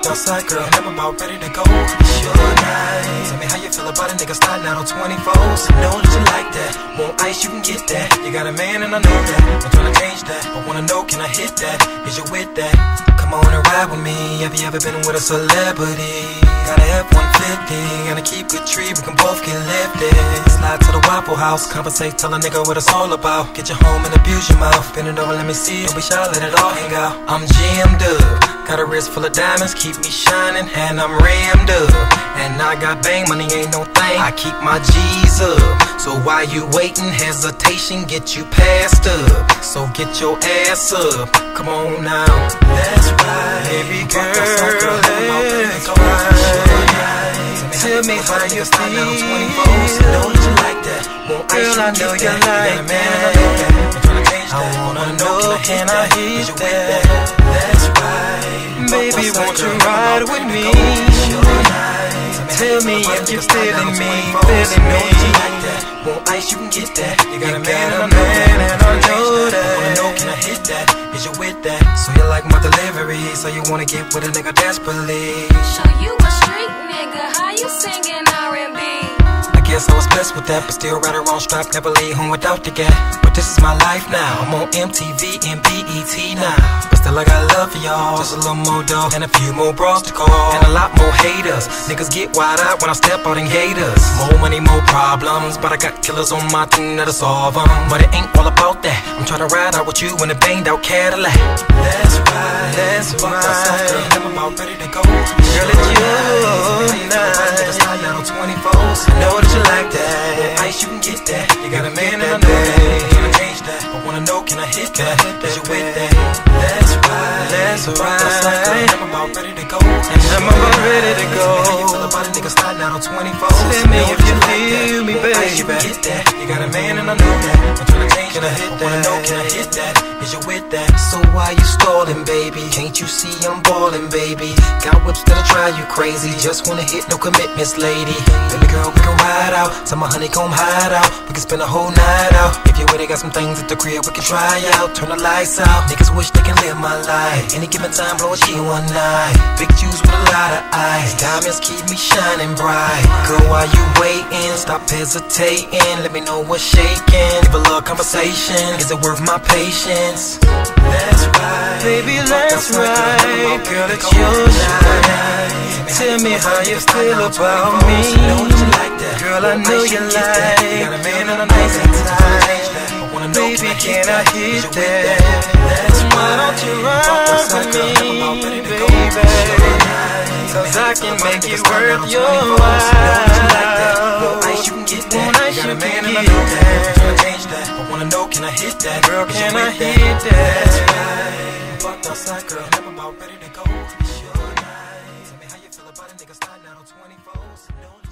outside, girl, and I'm about ready to go. It's your night. Tell me how you feel about a nigga sliding out on 24s. I know that you like that. Want ice, you can get that. You got a man and I know that. I'm trying to change that, but wanna know, can I hit that? Is you with that? Come on and ride with me. Have you ever been with a celebrity? Got a F-150 and a keep good tree, we can both get lifted. Slide to the Waffle House, conversate, tell a nigga what it's all about. Get you home and abuse your mouth. Bend it over, let me see. Don't be shy, let it all hang out. I'm jammed up, got a wrist full of diamonds, keep me shining, and I'm rammed up. And I got bang money, ain't no thing, I keep my G's up. So while you waiting, hesitation get you passed up. So get your ass up, come on now. That's right, baby girl, that's right. Tell me how you feel. I know that you like that. Girl, I know you like that. I wanna know, can I hit that? That's right. Baby, won't you ride with me? Tell me if you're feeling me, feeling me. Want ice, you can get that. You got a man and I know that. Wanna know, can I hit that? Is you with that? So you like my delivery, so you wanna get with a nigga desperately. Show you a street nigga, how you singing R&B? I guess I was blessed with that, but still right or wrong strap, never leave home without the gap. But this is my life now, I'm on MTV and BET now. But still I got love for y'all, just a little more dough and a few more bras to call, and a lot more haters. Niggas get wide out when I step out in gators. More money, more problems, but I got killers on my team that'll solve them. But it ain't all about that, I'm trying to ride out with you in a banged out Cadillac. That's right, that's right. Girl, I'm about ready to go. Girl, it's your night. On 24s, I know that you like that. Want ice, you can get that. You got a man and I know that. Can I change that? I wanna know, can I hit that? Is you with that? That's right, that's right. I'm about ready to go, and I'm about ready to go. How you feel about a nigga sliding out on 24s? Tell me if you feel me, baby. Ice, you can get that. You got a man and I know that. I'm trying to change that. I wanna know, can I hit that? Is you with that? So why you stalling, baby? Can't you see I'm ballin', baby? Got whips that'll drive you crazy. Just wanna hit, no commitments, lady. Baby girl, we can ride out. Tell my honeycomb hide out. We can spend a whole night out. If you with it, got some things at the crib we can try out. Turn the lights out. Niggas wish they can live my life. Any given time, blow a G one night. Big juice with a lot of ice. Diamonds keep me shining bright. Girl, while you waiting, stop hesitating. Let me know what's shaking. Give a little conversation. Is it worth my patience? That's right, baby, that's right. Girl, it's your night. Tell me how you feel about me. Girl, I know you like. Got a man and a nice time. Baby, can I hit that? Why don't you ride with me, baby? Cause I can make it worth your while. Want ice, you can get that. You got a man and I know that. Can I change that? I wanna know, can I hit that? Girl, can I hit that? Fucked outside, girl, I'm about ready to go. It's your night. Tell me how you feel about a nigga sliding out on 24s.